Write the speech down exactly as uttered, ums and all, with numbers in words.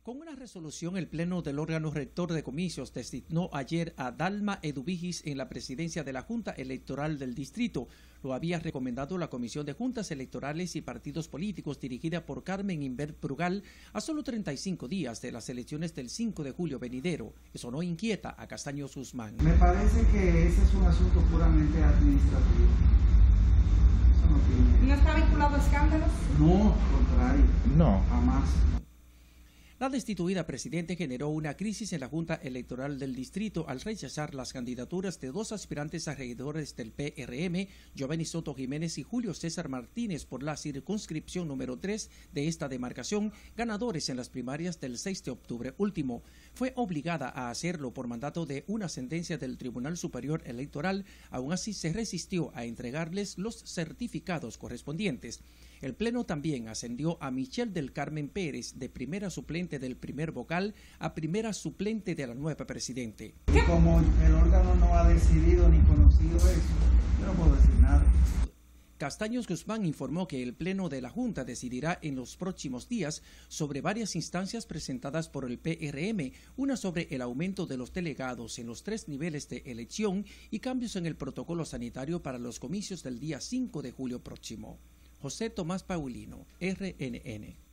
Con una resolución, el Pleno del órgano rector de comicios designó ayer a Dalma Eduvigis en la presidencia de la Junta Electoral del Distrito. Lo había recomendado la Comisión de Juntas Electorales y Partidos Políticos dirigida por Carmen Inbert Brugal a solo treinta y cinco días de las elecciones del cinco de julio venidero. Eso no inquieta a Castaños Guzmán. Me parece que ese es un asunto puramente administrativo. Eso no tiene... ¿No está vinculado a escándalos? No, contrario. No. Jamás. La destituida presidente generó una crisis en la Junta Electoral del Distrito al rechazar las candidaturas de dos aspirantes a regidores del P R M, Giovanni Soto Jiménez y Julio César Martínez, por la circunscripción número tres de esta demarcación, ganadores en las primarias del seis de octubre último. Fue obligada a hacerlo por mandato de una sentencia del Tribunal Superior Electoral. Aún así se resistió a entregarles los certificados correspondientes. El Pleno también ascendió a Michelle del Carmen Pérez, de primera suplente del primer vocal a primera suplente de la nueva presidente. Y como el órgano no ha decidido ni conocido eso, yo no puedo decir nada. Castaños Guzmán informó que el Pleno de la Junta decidirá en los próximos días sobre varias instancias presentadas por el P R M, una sobre el aumento de los delegados en los tres niveles de elección y cambios en el protocolo sanitario para los comicios del día cinco de julio próximo. José Tomás Paulino, R N N.